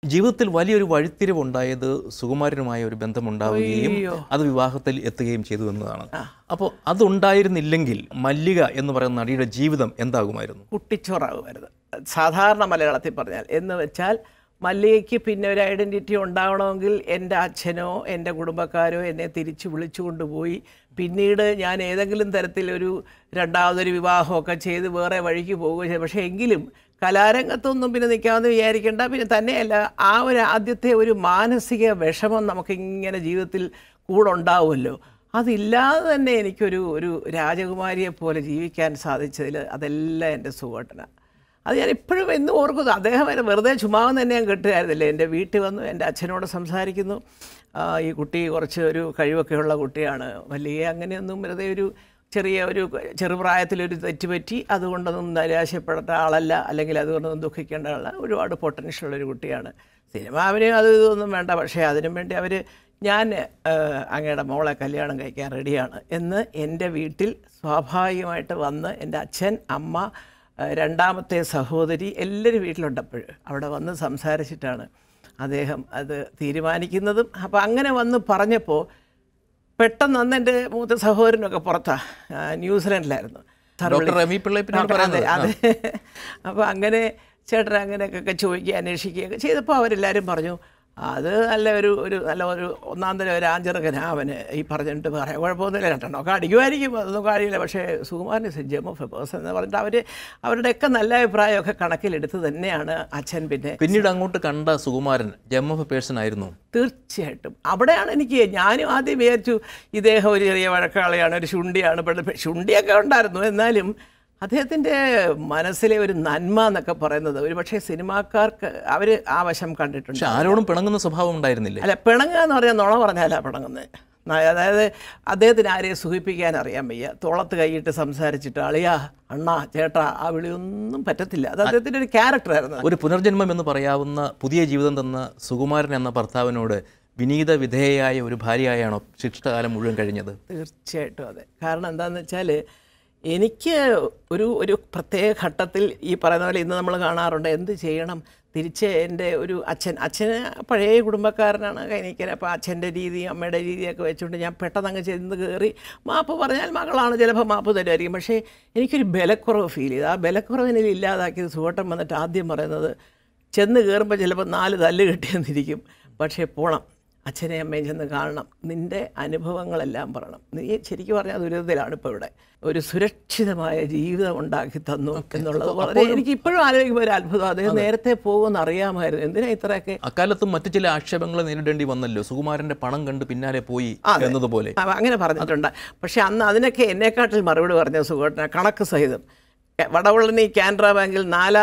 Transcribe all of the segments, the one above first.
ജീവിതത്തിൽ വലിയൊരു വഴിത്തിരിവുണ്ടായത് സുകുമാരനുമായ ഒരു ബന്ധമുണ്ടാവുകയും അത് വിവാഹത്തിൽ എത്തുകയും ചെയ്തു എന്നതാണ്. അപ്പോൾ അതുണ്ടായിരുന്നില്ലെങ്കിൽ മല്ലിക എന്ന് പറയുന്ന നടിയുടെ ജീവിതം എന്താകുമായിരുന്നു? കുട്ടിച്ചോറാകുമായിരുന്നു സാധാരണ മലയാളത്തിൽ പറഞ്ഞാൽ. എന്ന് വെച്ചാൽ മല്ലികയ്ക്ക് പിന്നെ ഒരു ഐഡൻറ്റിറ്റി ഉണ്ടാവണമെങ്കിൽ എൻ്റെ അച്ഛനോ എൻ്റെ കുടുംബക്കാരോ എന്നെ തിരിച്ച് വിളിച്ചു കൊണ്ടുപോയി പിന്നീട് ഞാൻ ഏതെങ്കിലും തരത്തിലൊരു രണ്ടാമതൊരു വിവാഹമൊക്കെ ചെയ്ത് വേറെ വഴിക്ക് പോവുകയും ചെയ്തു. പക്ഷേ എങ്കിലും കലാരംഗത്തൊന്നും പിന്നെ നിൽക്കാമെന്ന് വിചാരിക്കേണ്ട. പിന്നെ തന്നെയല്ല, ആ ഒരു ആദ്യത്തെ ഒരു മാനസിക വിഷമം നമുക്കിങ്ങനെ ജീവിതത്തിൽ കൂടെ ഉണ്ടാവുമല്ലോ. അതില്ലാതെ തന്നെ എനിക്കൊരു രാജകുമാരിയെ പോലെ ജീവിക്കാൻ സാധിച്ചതിൽ അതെല്ലാം എൻ്റെ സുഖേട്ടനാണ്. അത് ഞാൻ ഇപ്പോഴും എന്നും ഓർക്കുന്നു. അദ്ദേഹം വെറുതെ ചുമ്മാവെന്ന് തന്നെ ഞാൻ കേട്ടുകാരുന്നില്ല. എൻ്റെ വീട്ടിൽ വന്നു എൻ്റെ അച്ഛനോട് സംസാരിക്കുന്നു. ഈ കുട്ടി കുറച്ച് ഒരു കഴിവൊക്കെയുള്ള കുട്ടിയാണ്, വലിയ അങ്ങനെയൊന്നും വെറുതെ ഒരു ചെറുപ്രായത്തിലൊരു തെറ്റുപറ്റി അതുകൊണ്ടൊന്നും നിരാശപ്പെട്ട ആളല്ല, അല്ലെങ്കിൽ അതുകൊണ്ടൊന്നും ദുഃഖിക്കേണ്ട ആളല്ല, ഒരുപാട് പൊട്ടൻഷ്യലുള്ളൊരു കുട്ടിയാണ്. സിനിമ അവന് അത് ഇതൊന്നും വേണ്ട, പക്ഷേ അതിനും വേണ്ടി ഞാൻ അങ്ങയുടെ മോളെ കല്യാണം കഴിക്കാൻ റെഡിയാണ് എന്ന് എൻ്റെ വീട്ടിൽ സ്വാഭാവികമായിട്ട് വന്ന് എൻ്റെ അച്ഛൻ, അമ്മ, രണ്ടാമത്തെ സഹോദരി എല്ലാവരും വീട്ടിലുണ്ടപ്പോൾ അവിടെ വന്ന് സംസാരിച്ചിട്ടാണ് അദ്ദേഹം അത് തീരുമാനിക്കുന്നതും. അപ്പോൾ അങ്ങനെ വന്ന് പറഞ്ഞപ്പോൾ പെട്ടെന്ന് അന്ന് എൻ്റെ മൂത്ത സഹോദരനൊക്കെ പുറത്താണ്, ന്യൂസിലൻഡിലായിരുന്നു. അതെ. അപ്പോൾ അങ്ങനെ ചേട്ടൻ അങ്ങനെയൊക്കെ ചോദിക്കുക അന്വേഷിക്കുകയൊക്കെ ചെയ്തപ്പോൾ അവരെല്ലാവരും പറഞ്ഞു അത് നല്ല ഒരു ഒന്നാം തരം ഒരു ആഞ്ചെറുക്കനാ അവന്. ഈ പറഞ്ഞിട്ട് പറയാം കുഴപ്പമൊന്നുമില്ല, രണ്ടെണ്ണമൊക്കെ അടിക്കുമായിരിക്കും, അതൊന്നും കാര്യമില്ല. പക്ഷേ Sukumaran is a gem of a person എന്ന് പറഞ്ഞിട്ട് അവരുടെയൊക്കെ നല്ല അഭിപ്രായമൊക്കെ കണക്കിലെടുത്ത് തന്നെയാണ് അച്ഛൻ പിന്നീട് അങ്ങോട്ട് കണ്ട Sukumaran gem of a person ആയിരുന്നു. തീർച്ചയായിട്ടും അവിടെയാണ് ഞാനും ആദ്യം വിചാരിച്ചു ഇദ്ദേഹം ഒരു ചെറിയ വഴക്കാളിയാണ്, ഒരു ശുണ്ടിയാണ്. ശുണ്ടിയൊക്കെ ഉണ്ടായിരുന്നു, എന്നാലും അദ്ദേഹത്തിൻ്റെ മനസ്സിലെ ഒരു നന്മ എന്നൊക്കെ പറയുന്നത് ഒരു പക്ഷേ സിനിമാക്കാർക്ക് അവർ ആ വശം കണ്ടിട്ടുണ്ട്. ആരോടും പിണങ്ങുന്ന സ്വഭാവം ഉണ്ടായിരുന്നില്ല. അല്ല, പിണങ്ങുക എന്ന് പറഞ്ഞാൽ നുണ പറഞ്ഞാലാണ് പിണങ്ങുന്നത്. അതായത് അദ്ദേഹത്തിന് ആരെയും സുഖിപ്പിക്കാൻ അറിയാൻ വയ്യ. തോളത്ത് കൈയിട്ട് സംസാരിച്ചിട്ട് അളിയാ, അണ്ണാ, ചേട്ടാ ആ വിളിയൊന്നും പറ്റത്തില്ല. അത് അദ്ദേഹത്തിൻ്റെ ഒരു ക്യാരക്ടറായിരുന്നു. ഒരു പുനർജന്മം എന്ന് പറയാവുന്ന പുതിയ ജീവിതം തന്ന സുകുമാരൻ എന്ന ഭർത്താവിനോട് വിനീത വിധേയയായ ഒരു ഭാര്യയായാണോ ശിഷ്ടകാലം മുഴുവൻ കഴിഞ്ഞത്? തീർച്ചയായിട്ടും അതെ. കാരണം എന്താണെന്ന് വെച്ചാൽ എനിക്ക് ഒരു പ്രത്യേക ഘട്ടത്തിൽ ഈ പറയുന്ന പോലെ ഇന്ന് നമ്മൾ കാണാറുണ്ട്, എന്ത് ചെയ്യണം തിരിച്ച് എൻ്റെ ഒരു അച്ഛന് പഴയ കുടുംബക്കാരനാണ് കൈനിക്കൻ. അപ്പോൾ അച്ഛൻ്റെ രീതിയും അമ്മയുടെ രീതിയൊക്കെ വെച്ചുകൊണ്ട് ഞാൻ പെട്ടെന്ന് അങ്ങ് ചെന്ന് കയറി മാപ്പ് പറഞ്ഞാൽ മകളാണ്, ചിലപ്പോൾ മാപ്പ് തരുമായിരിക്കും. പക്ഷേ എനിക്കൊരു ബലക്കുറവ് ഫീൽ ചെയ്തു. ആ ബലക്കുറവിനിൽ ഇല്ലാതാക്കിയത് സുഖേട്ടൻ വന്നിട്ട് ആദ്യം പറയുന്നത്, ചെന്ന് കയറുമ്പോൾ ചിലപ്പോൾ 4 തല്ല് കിട്ടിയെന്നിരിക്കും, പക്ഷേ പോണം, അച്ഛനെയും അമ്മയും ചെന്ന് കാണണം, നിൻ്റെ അനുഭവങ്ങളെല്ലാം പറയണം. നീ ശരിക്കും പറഞ്ഞാൽ ദുരിതത്തിലാണ് ഇപ്പോൾ ഇവിടെ, ഒരു സുരക്ഷിതമായ ജീവിതം ഉണ്ടാക്കി തന്നു എന്നുള്ളത് വളരെ എനിക്ക് ഇപ്പോഴും ആലോചിക്കുമ്പോൾ ഒരു അത്ഭുതം. അദ്ദേഹം നേരത്തെ പോകുമെന്ന് അറിയാമായിരുന്നു, എന്തിനാ ഇത്രയൊക്കെ. അക്കാലത്തും മറ്റു ചില ആക്ഷേപങ്ങൾ നേരിടേണ്ടി വന്നല്ലോ, സുകുമാരൻ്റെ പണം കണ്ട് പിന്നാലെ പോയി എന്നതുപോലെ അങ്ങനെ പറഞ്ഞിട്ടുണ്ട്. പക്ഷെ അന്ന് അതിനൊക്കെ എന്നെക്കാട്ടിൽ മറുപടി പറഞ്ഞ സുഖേട്ടന കണക്ക് സഹിതം. വടവള്ളനി കാനറ ബാങ്കിൽ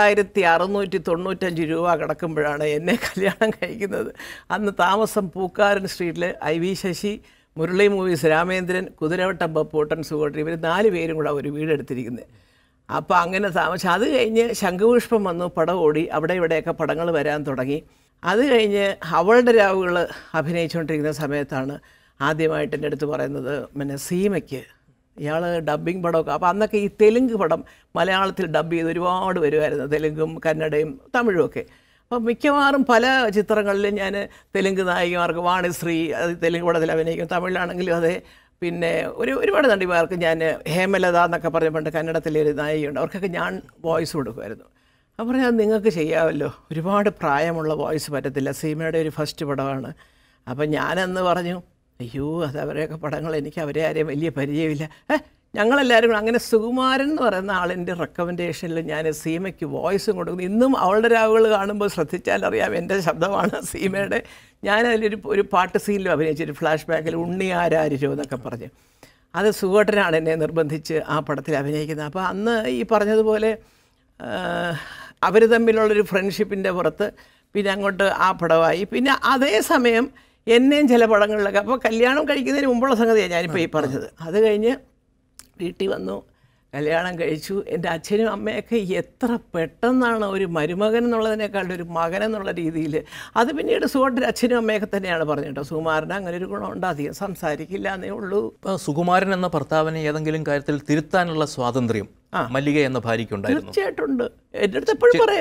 4695 രൂപ കിടക്കുമ്പോഴാണ് എന്നെ കല്യാണം കഴിക്കുന്നത്. അന്ന് താമസം പൂക്കാരൻ സ്ട്രീറ്റിൽ IV ശശി, മുരളി മൂവീസ് രാമേന്ദ്രൻ, കുതിരവട്ടം ബപ്പൂട്ടൻ, സുഖേട്ടൻ, ഇവർ 4 പേരും കൂടെ ഒരു വീടെടുത്തിരിക്കുന്നത്. അപ്പോൾ അങ്ങനെ താമസം. അത് കഴിഞ്ഞ് ശംഖുപുഷ്പം വന്നു, പടം ഓടി, അവിടെ ഇവിടെയൊക്കെ പടങ്ങൾ വരാൻ തുടങ്ങി. അത് കഴിഞ്ഞ് അവളുടെ രാവുകൾ അഭിനയിച്ചുകൊണ്ടിരിക്കുന്ന സമയത്താണ് ആദ്യമായിട്ട് എൻ്റെ അടുത്ത് പറയുന്നത്, പിന്നെ സീമയ്ക്ക് ഇയാൾ ഡബ്ബിങ് പടമൊക്കെ. അപ്പോൾ അന്നൊക്കെ ഈ തെലുങ്ക് പടം മലയാളത്തിൽ ഡബ്ബ് ചെയ്ത് ഒരുപാട് വരുമായിരുന്നു, തെലുങ്കും കന്നഡയും തമിഴും ഒക്കെ. അപ്പോൾ മിക്കവാറും പല ചിത്രങ്ങളിലും ഞാൻ തെലുങ്ക് നായികമാർക്ക് വാണിശ്രീ അത് തെലുങ്ക് പടത്തിൽ അഭിനയിക്കും, തമിഴിലാണെങ്കിലും അതെ. പിന്നെ ഒരുപാട് നടിമാർക്ക് ഞാൻ ഹേമലത എന്നൊക്കെ പറഞ്ഞ പണ്ട് കന്നഡത്തിലെ ഒരു നായികയുണ്ട്, അവർക്കൊക്കെ ഞാൻ വോയിസ് കൊടുക്കുമായിരുന്നു. അപ്പോൾ പറഞ്ഞാൽ നിങ്ങൾക്ക് ചെയ്യാമല്ലോ, ഒരുപാട് പ്രായമുള്ള വോയിസ് പറ്റത്തില്ല, സീമയുടെ ഒരു ഫസ്റ്റ് പടമാണ്. അപ്പം ഞാനന്ന് പറഞ്ഞു, അയ്യോ അത് അവരെയൊക്കെ പടങ്ങൾ എനിക്ക് അവരെ ആരെയും വലിയ പരിചയമില്ല. ഞങ്ങളെല്ലാവരും കൂടെ അങ്ങനെ സുകുമാരൻ എന്ന് പറയുന്ന ആളിൻ്റെ റെക്കമെൻഡേഷനിൽ ഞാൻ സീമയ്ക്ക് വോയിസും കൊടുക്കുന്നു. ഇന്നും അവളുടെ രാവുകൾ കാണുമ്പോൾ ശ്രദ്ധിച്ചാലറിയാം എൻ്റെ ശബ്ദമാണ് സീമയുടെ. ഞാനതിലൊരു പാട്ട് സീനിലും അഭിനയിച്ചൊരു ഫ്ലാഷ് ബാക്കിൽ ഉണ്ണി ആരാരിരോ എന്നൊക്കെ പറഞ്ഞ് അത് സുഖേട്ടനാണ് എന്നെ നിർബന്ധിച്ച് ആ പടത്തിൽ അഭിനയിക്കുന്നത്. അപ്പോൾ അന്ന് ഈ പറഞ്ഞതുപോലെ അവർ തമ്മിലുള്ളൊരു ഫ്രണ്ട്ഷിപ്പിൻ്റെ പുറത്ത് പിന്നെ അങ്ങോട്ട് ആ പടമായി. പിന്നെ അതേസമയം എന്നെയും ചില പടങ്ങളിലൊക്കെ, അപ്പോൾ കല്യാണം കഴിക്കുന്നതിന് മുമ്പുള്ള സംഗതിയാണ് ഞാനിപ്പോൾ ഈ പറഞ്ഞത്. അത് കഴിഞ്ഞ് വീട്ടിൽ വന്നു, കല്യാണം കഴിച്ചു. എൻ്റെ അച്ഛനും അമ്മയൊക്കെ എത്ര പെട്ടെന്നാണ് ഒരു മരുമകൻ എന്നുള്ളതിനേക്കാളും ഒരു മകൻ എന്നുള്ള രീതിയിൽ. അത് പിന്നീട് സുഖേട്ടൻ്റെ അച്ഛനും അമ്മയൊക്കെ തന്നെയാണ് പറഞ്ഞിട്ടോ, സുകുമാരന് അങ്ങനെ ഒരു ഗുണമുണ്ട്, അധികം സംസാരിക്കില്ല എന്നേ ഉള്ളൂ. സുകുമാരൻ എന്ന ഭർത്താവിനെ ഏതെങ്കിലും കാര്യത്തിൽ തിരുത്താനുള്ള സ്വാതന്ത്ര്യം മല്ലിക എന്ന ഭാര്യയ്ക്കുണ്ടായിരുന്നു? തീർച്ചയായിട്ടും ഉണ്ട്. എൻ്റെ അടുത്ത് എപ്പോഴും പറയും,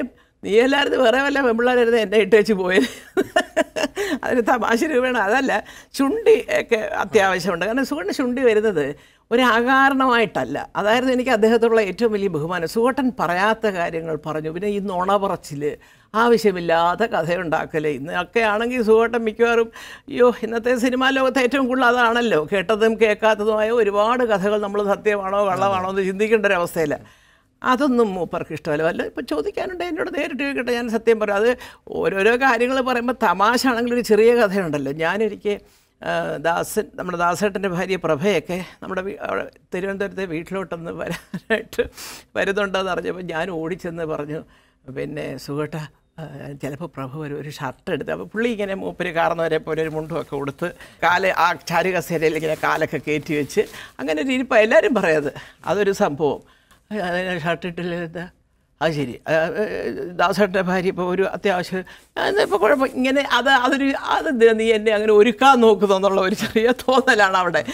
നീ എല്ലാവരും വേറെ വല്ല പെമ്പിള്ളേരായിരുന്നു എന്നെ ഇട്ട് വെച്ച് പോയത്. അതിന് തമാശ രൂപേണ അതല്ല, ചുണ്ടി ഒക്കെ അത്യാവശ്യമുണ്ട്. കാരണം സുഗട്ടൻ ചുണ്ടി വരുന്നത് ഒരു അകാരണമായിട്ടല്ല. അതായിരുന്നു എനിക്ക് അദ്ദേഹത്തോടുള്ള ഏറ്റവും വലിയ ബഹുമാനം. സുഗട്ടൻ പറയാത്ത കാര്യങ്ങൾ പറഞ്ഞു. പിന്നെ ഈ നുണ പറച്ചിൽ, ആവശ്യമില്ലാത്ത കഥയുണ്ടാക്കൽ, ഇന്നൊക്കെ ആണെങ്കിൽ സുഗട്ടൻ മിക്കവാറും ഇന്നത്തെ സിനിമാ ലോകത്ത് ഏറ്റവും കൂടുതൽ അതാണല്ലോ, കേട്ടതും കേൾക്കാത്തതുമായ ഒരുപാട് കഥകൾ നമ്മൾ സത്യമാണോ കള്ളമാണോ എന്ന് ചിന്തിക്കേണ്ട ഒരവസ്ഥയില്ല. അതൊന്നും മൂപ്പർക്ക് ഇഷ്ടമല്ല. വല്ല ഇപ്പോൾ ചോദിക്കാനുണ്ട് എന്നോട് നേരിട്ട് ചോദിക്കട്ടെ, ഞാൻ സത്യം പറയും. അത് ഓരോരോ കാര്യങ്ങൾ പറയുമ്പോൾ തമാശ ആണെങ്കിൽ ഒരു ചെറിയ കഥയുണ്ടല്ലോ. ഞാനൊരിക്കൽ നമ്മുടെ ദാസേട്ടൻ്റെ ഭാര്യ പ്രഭയൊക്കെ നമ്മുടെ തിരുവനന്തപുരത്തെ വീട്ടിലോട്ടൊന്ന് വരാനായിട്ട് വരുന്നുണ്ടെന്ന് അറിഞ്ഞപ്പോൾ ഞാൻ ഓടിച്ചെന്ന് പറഞ്ഞു, പിന്നെ സുഗട്ട ചിലപ്പോൾ പ്രഭു ഒരു ഷർട്ട് എടുത്ത്. അപ്പോൾ പുള്ളി ഇങ്ങനെ മൂപ്പര് കാർന്നവരെ പോലെ ഒരു മുണ്ടുമൊക്കെ കൊടുത്ത് ആ ചാരുകസേരയിൽ ഇങ്ങനെ കാലൊക്കെ കയറ്റി വെച്ച് അങ്ങനെ ഒരു ഇരിപ്പം. എല്ലാവരും പറയാത് അതൊരു സംഭവം. അതിന് ഷർട്ട് ഇട്ടില്ല, അത് ശരി. ദാസേട്ടൻ്റെ ഭാര്യ ഇപ്പോൾ ഒരു അത്യാവശ്യം ഇപ്പോൾ കുഴപ്പം ഇങ്ങനെ അത് നീ എന്നെ അങ്ങനെ ഒരുക്കാൻ നോക്കുന്നു എന്നുള്ള ഒരു ചെറിയ തോന്നലാണ് അവിടെ.